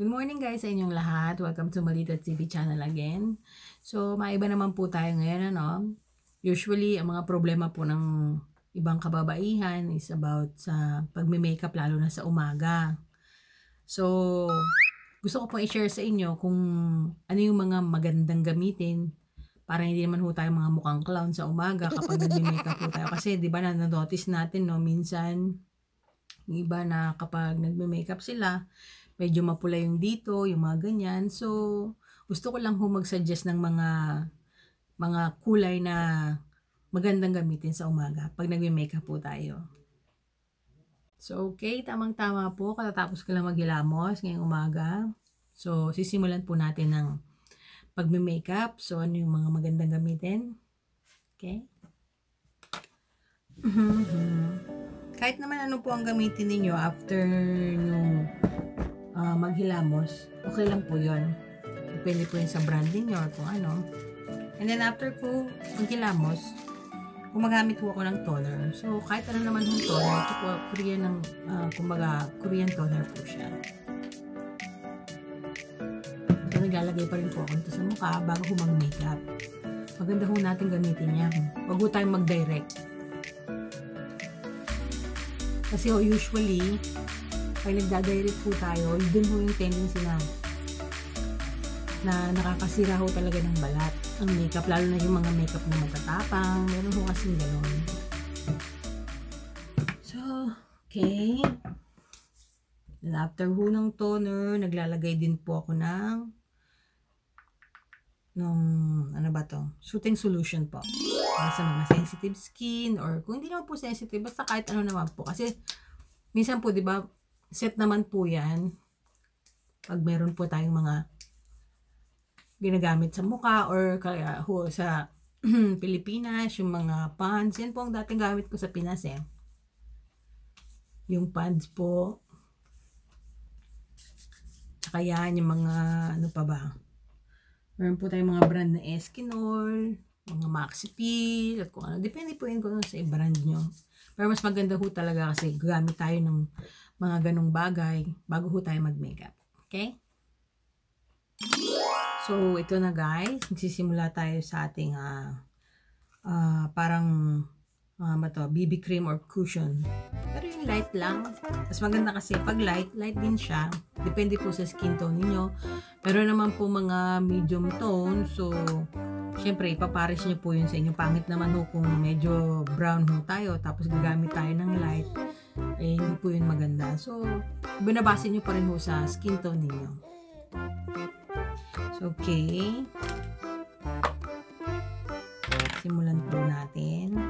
Good morning guys sa inyong lahat. Welcome to Malita TV channel again. So, maiba naman po tayo ngayon, ano? Usually, ang mga problema po ng ibang kababaihan is about sa pagme-makeup lalo na sa umaga. So, gusto ko po i-share sa inyo kung ano yung mga magandang gamitin para hindi naman po tayo mga mukhang clown sa umaga kapag nagme-makeup po tayo. Kasi, di ba, na-notice natin, no, minsan, yung iba na kapag nagme-makeup sila, medyo mapula yung dito, yung mga ganyan. So, gusto ko lang mag-suggest ng mga kulay na magandang gamitin sa umaga pag nagme-makeup po tayo. So, okay, tamang-tama po. Katatapos ko lang maghilamos ngayong umaga. So, sisimulan po natin ng pagme-makeup. So, ano yung mga magandang gamitin? Okay? Kahit naman ano po ang gamitin ninyo after nyo maghilamos, okay lang po yun. Depende po yun sa branding nyo or kung ano. And then after po maghilamos, gumagamit po ako ng toner. So kahit ano naman yung toner, ito po Korean kumbaga Korean toner po siya. So naglalagay pa rin po ako ito sa mukha bago ko mag-makeup. Maganda po natin gamitin yan. Huwag po tayong mag-direct. Kasi usually, pag nagdadirect po tayo, dun po yung tendency na nakakasira ho talaga ng balat ang makeup, lalo na yung mga makeup na matatapang, meron ho kasing gano'n. So, okay. Then after ho ng toner, naglalagay din po ako ng ano ba to? Soothing solution po. Para sa mga sensitive skin or kung hindi naman po sensitive, basta kahit ano naman po. Kasi minsan po, di ba, set naman po yan pag meron po tayong mga ginagamit sa mukha or kaya ho sa Pilipinas, yung mga pans. Yan po ang dating gamit ko sa Pinas eh. Yung pans po. Tsaka yan, yung mga ano pa ba. Meron po tayong mga brand na Eskinol, mga Maxipil, at kung ano. Depende po yun kung ano sa brand nyo. Pero mas maganda ho talaga kasi gagamit tayo ng mga ganong bagay bago ho tayo mag-makeup. Okay? So, ito na guys. Magsisimula tayo sa ating parang BB cream or cushion. Pero yung light lang. Mas maganda kasi pag light din siya. Depende po sa skin tone niyo. Pero naman po mga medium tone. So, syempre, ipapares nyo po yun sa inyo. Pangit naman ho kung medyo brown ho tayo. Tapos gagamit tayo ng light. Eh, hindi po yun maganda. So, binabase nyo pa rin ho sa skin tone ninyo. So, okay. Simulan po natin.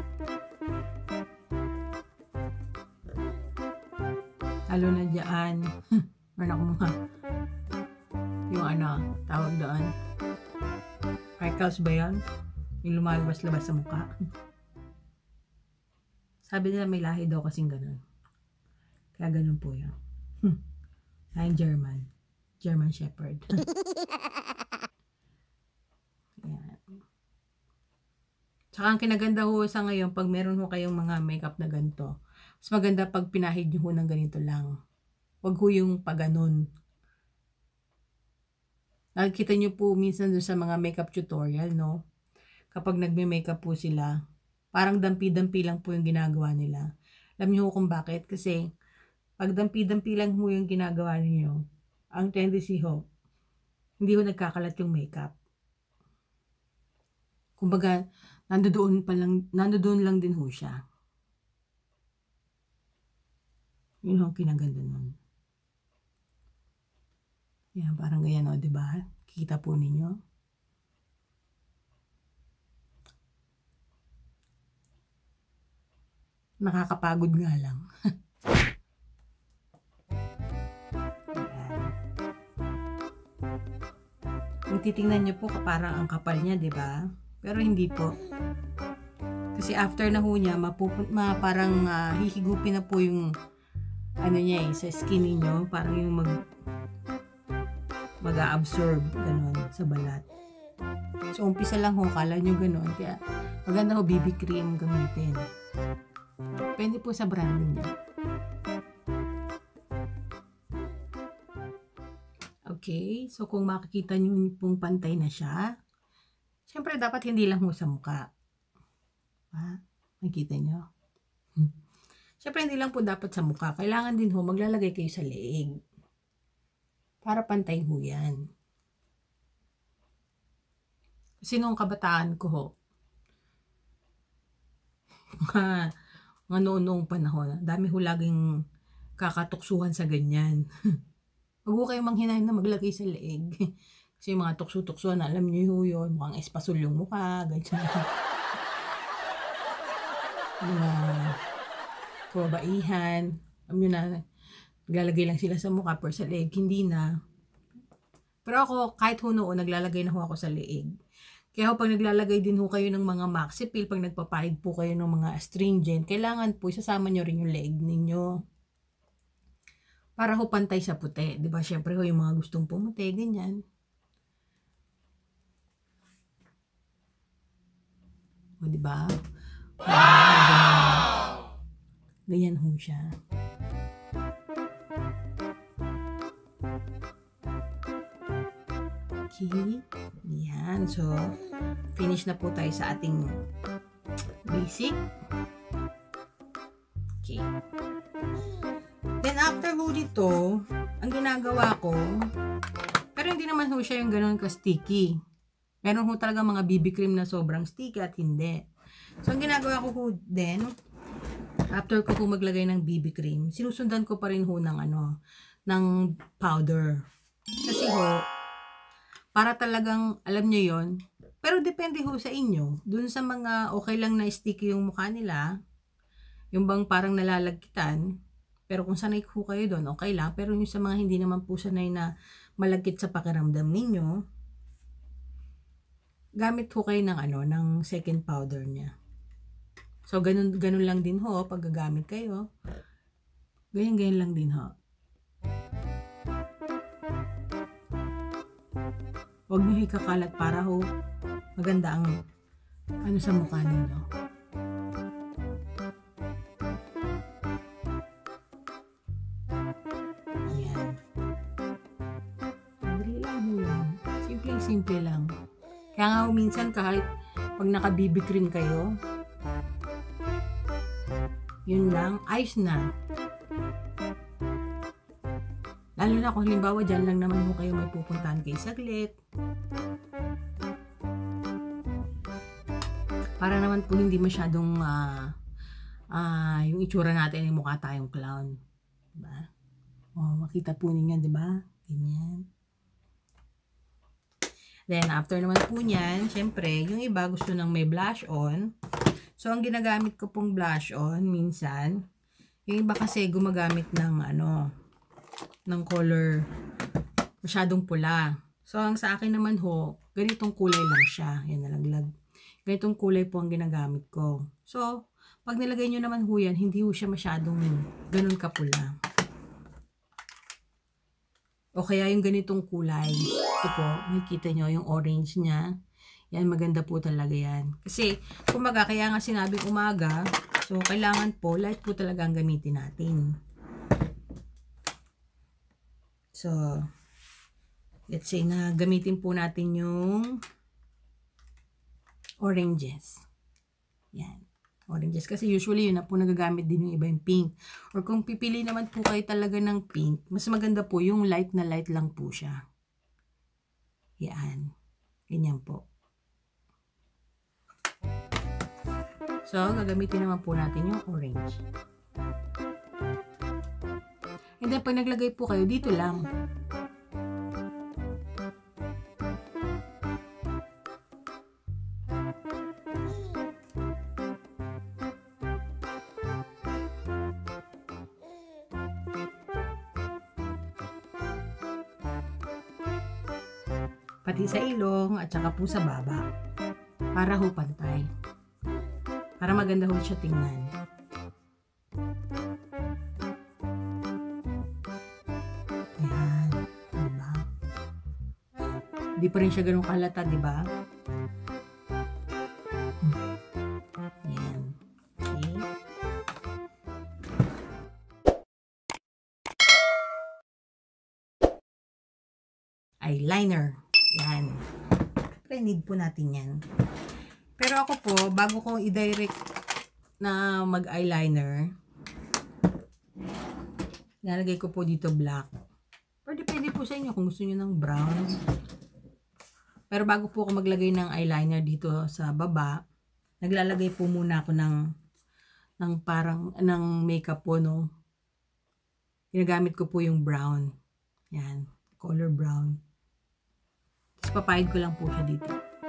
Lalo na dyan. Meron ako mga yung tawag doon. Freckles ba yan? Yung lumalabas-labas sa mukha. Sabi nila may lahi daw kasing ganun. Kaya ganun po yan. Lahi German. German Shepherd. Ayan. Tsaka ang kinaganda ho sa ngayon, pag meron ho kayong mga makeup na ganito, mas maganda pag pinahid nyo ho ng ganito lang. Huwag ho yung pag ganun. Nakikita nyo po minsan doon sa mga makeup tutorial, no? Kapag nagme-makeup po sila, parang dampi-dampi lang po yung ginagawa nila. Alam nyo ho kung bakit? Kasi, pag dampi-dampi lang ho yung ginagawa niyo, ang tendency ho, hindi ho nagkakalat yung makeup. Kumbaga, nandoon lang din ho siya. Yun ho, kinaganda nun. Yan, parang ganyan o, diba? Kita po ninyo. Nakakapagod nga lang. Kung titingnan nyo po, parang ang kapal niya, diba? Pero hindi po. Kasi after na ho niya, parang hihigupin na po yung ano niya sa skin niyo, parang yung mag-absorb ganun sa balat. So umpisa lang ho, kala nyo ganun, kaya maganda ho BB cream gamitin. Depende po sa branding niya. Okay, so kung makikita niyo pong pantay na siya, siyempre dapat hindi lang ho sa mukha. Makikita niyo? Siyempre hindi lang po dapat sa mukha, kailangan din ho maglalagay kayo sa leeg. Para pantay ho yan. Kasi nung kabataan ko ho, mga noong panahon, dami ho laging kakatuksuhan sa ganyan. Huwag ho kayong manghinayang na maglagay sa leeg. Kasi yung mga tukso-tuksuhan, alam niyo ho yun, mukhang espasol yung mukha, ganyan. Mga kababaihan, alam niyo na, naglalagay lang sila sa mukha, pero sa leeg, hindi na. Pero ako, kahit ho noon, naglalagay na ho ako sa leeg. Kaya ho, pag naglalagay din ho kayo ng mga maxipil, pag nagpapahid po kayo ng mga astringent, kailangan po, isasama nyo rin yung leeg ninyo. Para ho pantay sa puti. Diba? Siyempre ho, yung mga gustong pumuti, ganyan. O, diba? Ganyan ho siya. Okay. Yan. So, finish na po tayo sa ating basic. Okay. Then, after ho dito, ang ginagawa ko, pero hindi naman ho siya yung ganun ka-sticky. Meron ho talaga mga BB cream na sobrang sticky at hindi. So, ang ginagawa ko ho din, after ko maglagay ng BB cream, sinusundan ko pa rin ho ng ng powder. Kasi ho, para talagang, alam nyo yon, pero depende ho sa inyo. Dun sa mga okay lang na sticky yung mukha nila, yung bang parang nalalagkitan, pero kung sanay ho kayo doon, okay lang. Pero yung sa mga hindi naman po sanay na malagkit sa pakiramdam ninyo, gamit ho kayo ng ng second powder niya. So, ganun lang din ho, pag gagamit kayo. Ganyan lang din ho. Huwag nyo ikakalat para ho maganda ang sa mukha ninyo. Ayan. Madali lang ho yan. Simple lang. Kaya nga ho, minsan kahit pag naka-BB cream kayo, yun lang, ayos na. Lalo na kung halimbawa dyan lang naman ho kayo may pupuntahan kayo saglit. Para naman po hindi masyadong yung itsura natin ay mukha tayong clown. Diba? Makita po ninyo, diba? Ganyan. Then, after naman po niyan, syempre, yung iba gusto nang may blush on. So, ang ginagamit ko pong blush on, minsan, yung iba kasi gumagamit ng ng color masyadong pula. So, ang sa akin naman ho, ganitong kulay lang siya. Yan, nalaglag. Ganitong kulay po ang ginagamit ko. So, pag nilagay nyo naman ho yan, hindi ho siya masyadong ganun kapula. O kaya yung ganitong kulay. Ito po, makikita nyo yung orange niya. Yan, maganda po talaga yan. Kasi, kumaga, kaya nga sinabing umaga, so, kailangan po, light po talaga ang gamitin natin. So, let's say na gamitin po natin yung oranges. Yan. Oranges. Kasi usually yun na po nagagamit din yung iba yung pink. Or kung pipili naman po kayo talaga ng pink, mas maganda po yung light na light lang po siya. Yan. Ganyan po. So, gagamitin naman po natin yung orange. And then, pag naglagay po kayo, dito lang. Pati sa ilong at saka po sa baba. Para ho pantay. Para maganda ho siya tingnan. Ayan. Diba? Hindi pa rin siya ganun kalata, diba? eyeliner. Yan. Need po natin yan. Pero ako po, bago ko i-direct na mag-eyeliner, nalagay ko po dito black. Pero depende po sa inyo kung gusto niyo ng brown. Pero bago po ako maglagay ng eyeliner dito sa baba, naglalagay po muna ako ng parang ng makeup po, no. Ginagamit ko po yung brown. Yan, color brown. Tapos papahid ko lang po siya dito.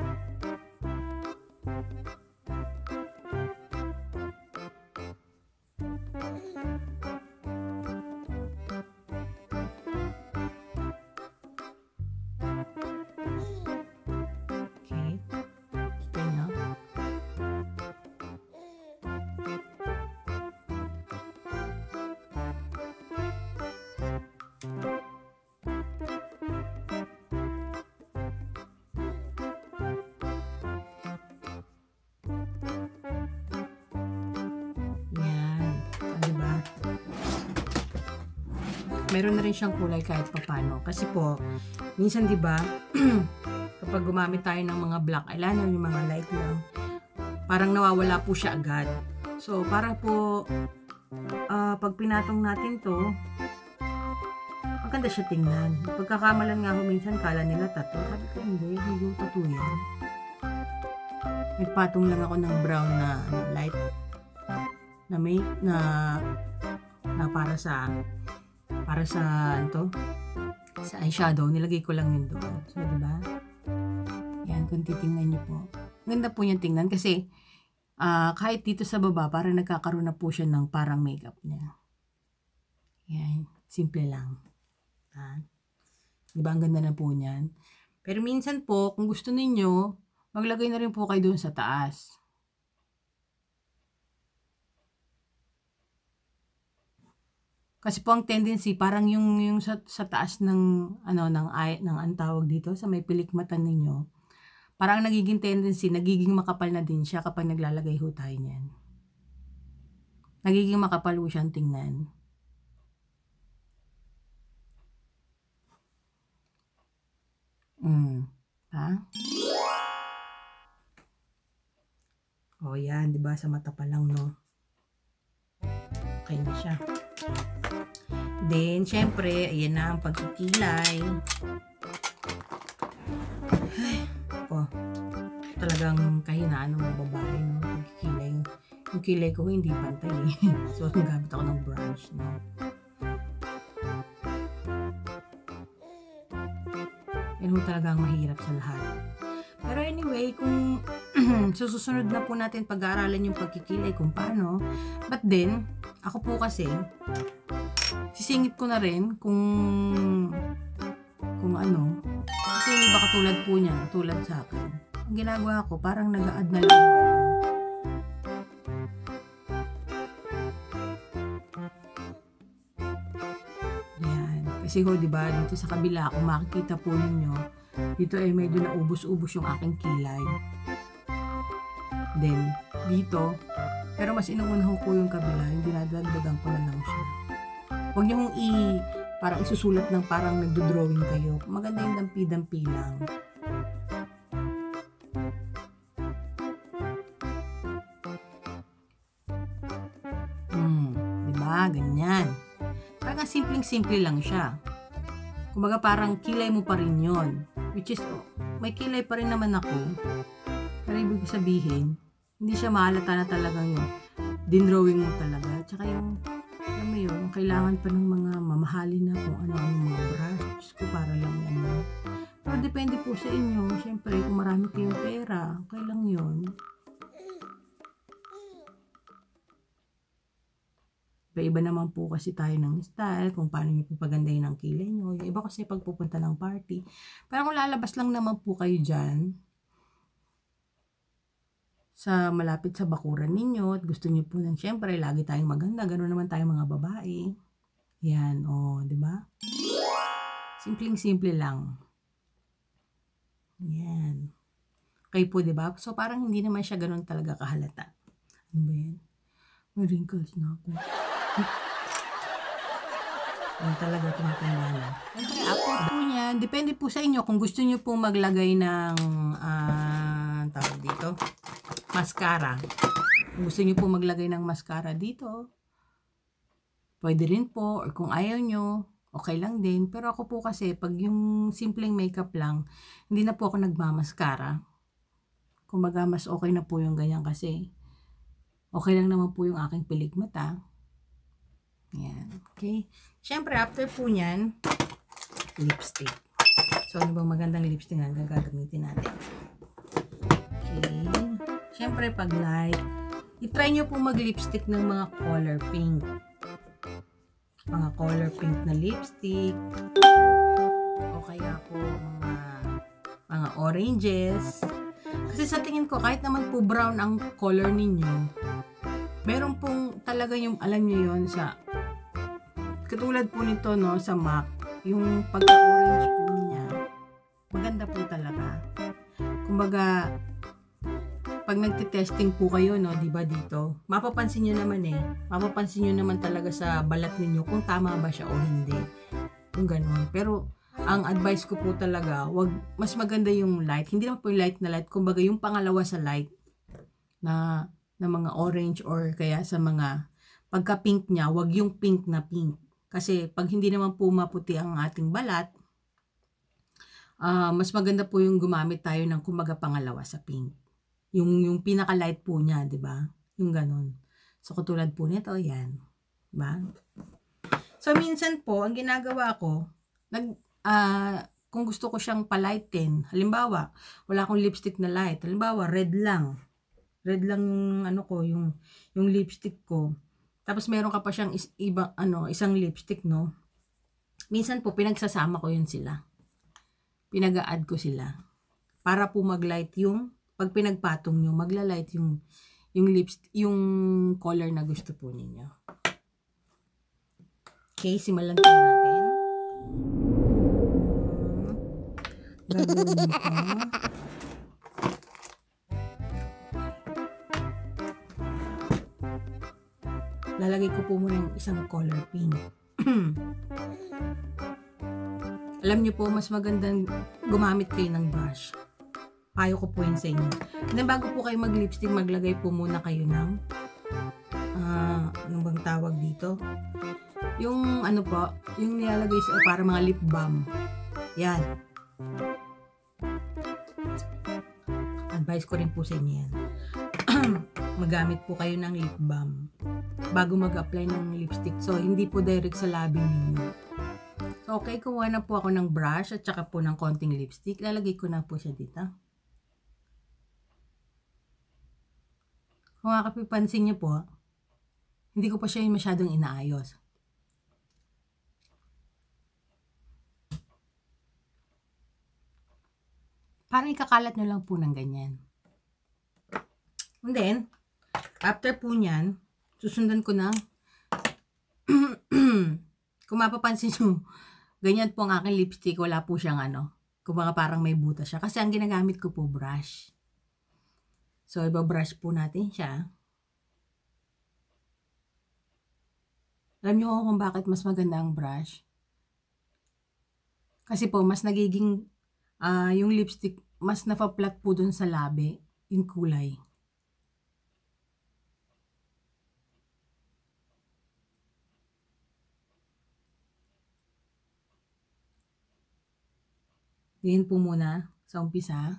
Meron na rin siyang kulay kahit papano. Kasi po, minsan 'di ba, kapag gumamit tayo ng mga black eyeliner, yung mga light lang, parang nawawala po siya agad. So, para po pag pinatong natin 'to, maganda siya tingnan. Pagkakamalan nga ho minsan kala nila tattoo. Sabi ko hindi yung tattoo yan. Nagpatong lang ako ng brown na light na para sa sa eyeshadow, nilagay ko lang yun doon. So, diba? Yan, kung titingnan nyo po. Ganda po yung tingnan kasi kahit dito sa baba, parang nagkakaroon na po siya ng parang makeup niya. Yan, simple lang. Diba, ang ganda na po niyan. Pero minsan po, kung gusto ninyo, maglagay na rin po kayo doon sa taas. Kasi po ang tendency parang yung sa taas ng ang tawag dito sa may pilikmatan ninyo, parang nagiging tendency, nagiging makapal na din siya kapag naglalagay ho tayo niyan. Nagiging makapal ho siyang tingnan. Ha? Oh, yan, 'di ba? Sa mata pa lang, no? Okay na siya. Then, syempre, ayan na ang pagkikilay. Ay, talagang kahinaan ng mga babae, no? Pagkikilay. Yung kilay ko hindi pantay, eh. So, gamit ako ng brush, no? Yan talagang mahirap sa lahat. Pero anyway, kung susunod na po natin pag-aaralan yung pagkikilay kung paano. But then, ako po kasi, sisingit ko na rin kung ano. Kasi yung iba katulad po niya, tulad sa akin. Ang ginagawa ko, parang nag-a-add na lang. Yan. Kasi ho, diba, dito sa kabila, kung makikita po ninyo, dito ay medyo naubos-ubos yung aking kilay. Then, dito, pero mas inuunahan ko yung kabila, yung dinadagdagan ko na lang siya. Huwag niyo parang isusulat ng parang nagdo-drawing kayo. Maganda yung dampi-dampi lang. Diba? Ganyan. Parang simpleng-simple lang siya. Kumbaga parang kilay mo pa rin yon. Which is, may kilay pa rin naman ako. Pero ibig sabihin, hindi siya mahalata na talagang yung dinrawing mo talaga. Tsaka yung, alam mo yun, kailangan pa ng mga mamahalin na kung ano-ano mga brush ko para lang yan. Pero depende po sa inyo. Siyempre, kung marami kayong pera, okay lang yun. Iba naman po kasi tayo ng style, kung paano nyo papagandahin ang kilay nyo. Yung iba kasi pagpupunta ng party. Pero kung lalabas lang naman po kayo dyan, sa malapit sa bakuran ninyo, at gusto nyo po ng syempre, lagi tayong maganda, ganoon naman tayong mga babae. Yan, di ba? Simpleng-simple lang. Yan. Okay po, di ba? So, parang hindi naman siya ganoon talaga kahalata. Ano ba yan? May wrinkles na ako. Yung talaga tumatanda na. Siyempre, after po niyan, depende po sa inyo kung gusto niyo po maglagay ng, tawag dito, mascara. Kung gusto niyo po maglagay ng mascara dito, pwede rin po, or kung ayaw nyo, okay lang din. Pero ako po kasi, pag yung simpleng makeup lang, hindi na po ako nagmamaskara. Kumbaga, mas okay na po yung ganyan kasi okay lang naman po yung aking pilik mata. Yan, okay. Siyempre, after po nyan, lipstick. So, ano bang magandang lipstick na gagamitin natin? Okay. Siyempre, pag light, i-try nyo po mag-lipstick ng mga color pink. Mga color pink na lipstick. O kaya po mga oranges. Kasi sa tingin ko, kahit naman po brown ang color ninyo, meron pong talaga yung, alam nyo yun, sa katulad po nito, no, sa MAC, yung pagka-orange po niya, maganda po talaga. Kumbaga, pag nagte-testing po kayo, no, di ba dito, mapapansin nyo naman talaga sa balat ninyo kung tama ba siya o hindi. Yung ganun. Pero, ang advice ko po talaga, mas maganda yung light. Hindi naman po yung light na light. Kumbaga, yung pangalawa sa light na mga orange or kaya sa mga pagka-pink niya, wag yung pink na pink. Kasi pag hindi naman po maputi ang ating balat, mas maganda po yung gumamit tayo ng kumbaga pangalawa sa pink. Yung pinaka-light po niya, 'di ba? Yung ganun. So katulad po nito, 'yan. 'Di ba? So minsan po, ang ginagawa ko, kung gusto ko siyang palighten, halimbawa, wala akong lipstick na light. Halimbawa, red lang. Red lang yung ano ko, yung lipstick ko. Tapos meron ka pa siyang isang lipstick, no? Minsan po pinagsasama ko 'yun sila. Pinag-a-add ko sila para po mag-light yung pag pinagpatong nyo, magla-light yung lipstick, yung color na gusto po ninyo. Okay, simulan po natin. Gagawin ko. Lalagay ko po muna yung isang color pink. Alam niyo po, mas magandang gumamit kayo ng brush. Payo ko po yun sa inyo. Then bago po kayo mag-lipstick, maglagay po muna kayo ng ano bang tawag dito? Yung ano po, yung nilalagay sa para mga lip balm. Yan. Advice ko rin po sa inyo yan. Magamit po kayo ng lip balm bago mag-apply ng lipstick. So, hindi po direct sa labi ninyo. So, okay, kuha na po ako ng brush at saka po ng konting lipstick. Lalagay ko na po siya dito. Kung makapipansin niyo po, hindi ko pa siya masyadong inaayos. Parang ikakalat nyo lang po ng ganyan. And then, after po nyan, susundan ko na, kung mapapansin nyo, ganyan po ang aking lipstick, wala po siyang kung baka parang may butas siya. Kasi ang ginagamit ko po brush. So, ibabrush po natin siya. Alam nyo kung bakit mas maganda ang brush? Kasi po, mas nagiging, yung lipstick, mas napaplat po dun sa labi, yung kulay. Ganyan po muna sa umpisa.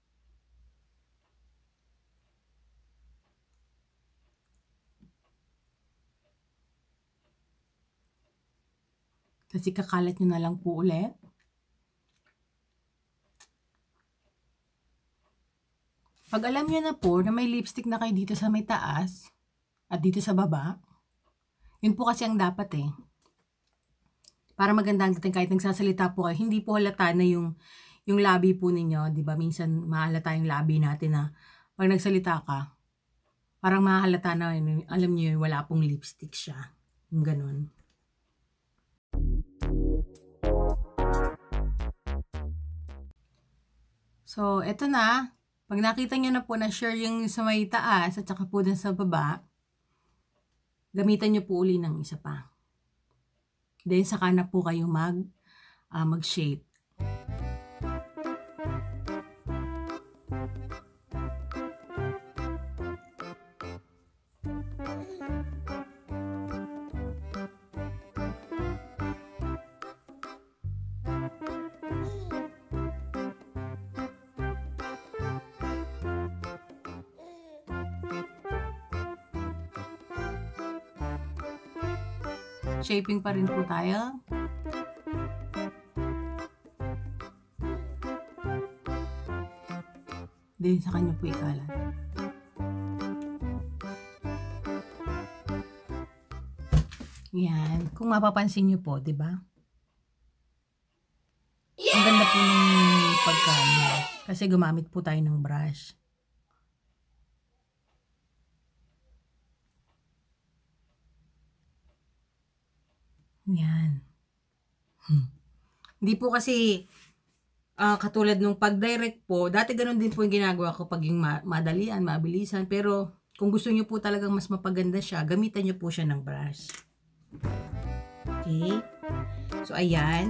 Kasi kakalat nyo na lang po ulit. Pag alam nyo na po na may lipstick na kayo dito sa may taas at dito sa baba, yun po kasi ang dapat Para maganda ang dating kahit nagsasalita po kayo, hindi po halata na yung labi po ninyo, di ba? Minsan mahalata yung labi natin na pag nagsalita ka, parang mahalata na, alam nyo yun, wala pong lipstick siya. Yung ganun. So, eto na. Pag nakita nyo na po na sure yung sa may taas at saka po dun sa baba, gamitan nyo po uli ng isa pa. Then saka na po kayo mag-shape. Shaping pa rin po tayo. Then sa kanya po ikalat. Yan. Kung mapapansin nyo po, di ba? Ang ganda po ng pagkanya. Kasi gumamit po tayo ng brush. Yan. Hindi po kasi katulad nung pag-direct po, dati ganun din po yung ginagawa ko pag yung madalian, mabilisan. Pero kung gusto nyo po talagang mas mapaganda siya, gamitan nyo po siya ng brush. Okay. So, ayan.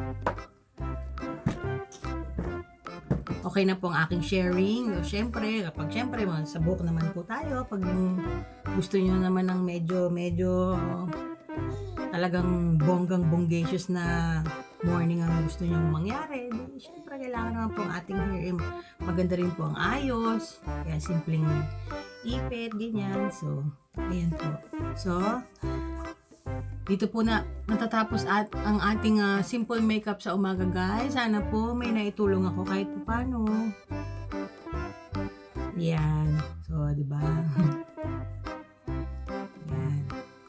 Okay na po ang aking sharing. So, syempre, sabok naman po tayo. Pag gusto nyo naman ng medyo talagang bonggang-bongacious na morning ang gusto nyo mangyari, di, syempre, kailangan naman po ang ating hair. Maganda rin po ang ayos. Kaya simpleng ipit, ganyan. So, ayan po. So, dito po na natatapos ang ating simple makeup sa umaga, guys. Sana po may naitulong ako kahit paano. Yan. So, di ba? Yan.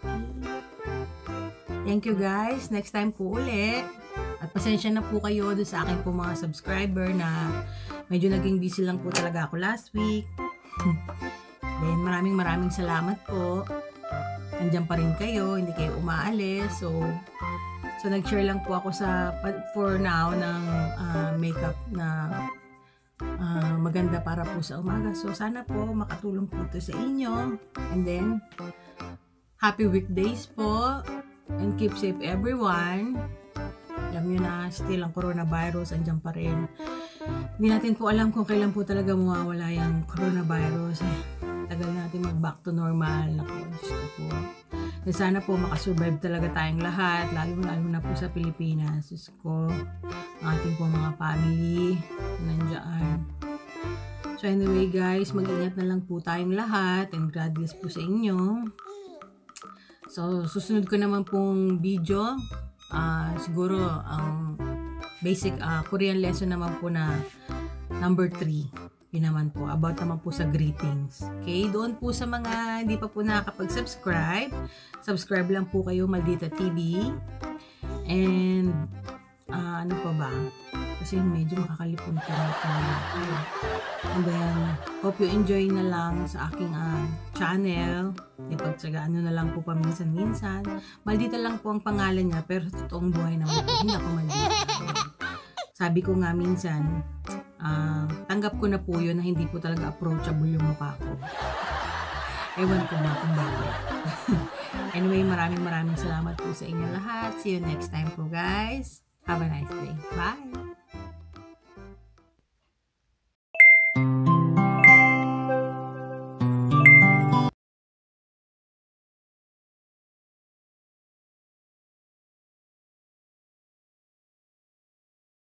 Thank you, guys. Next time po ulit. At pasensya na po kayo doon sa akin po mga subscriber na medyo naging busy lang po talaga ako last week. Then, maraming salamat po. Nandiyan pa rin kayo, hindi kayo umaalis. So nag-share lang po ako for now ng makeup na maganda para po sa umaga. So sana po makatulong po ito sa inyo. And then, happy weekdays po. And keep safe everyone. Alam nyo na, still ang coronavirus, andyan pa rin. Hindi natin po alam kung kailan po talaga mawawala yung coronavirus. Tagal natin mag-back to normal. Naku, Diyos ko po. And sana po makasurvive talaga tayong lahat, lalo na po sa Pilipinas. Diyos ko, ang ating po mga family, nandiyan. So anyway guys, mag-ingat na lang po tayong lahat and God bless po sa inyo. So susunod ko naman pong video, siguro ang basic Korean lesson naman po na number 3. Yun naman po, about naman po sa greetings. Okay, doon po sa mga hindi pa po nakakapag-subscribe, subscribe lang po kayo, Maldita TV. And, ano pa ba? Kasi medyo makakalipon ka na. And then, hope you enjoy na lang sa aking channel. Ipagtsagaan nyo na lang po paminsan-minsan. Maldita lang po ang pangalan niya, pero sa totoong buhay naman po, hindi ako maldita. Sabi ko nga minsan, tanggap ko na po yun na hindi po talaga approachable yung mukha ko. Ewan ko ba kung bakit. Anyway, maraming salamat po sa inyo lahat. See you next time po, guys. Have a nice day. Bye!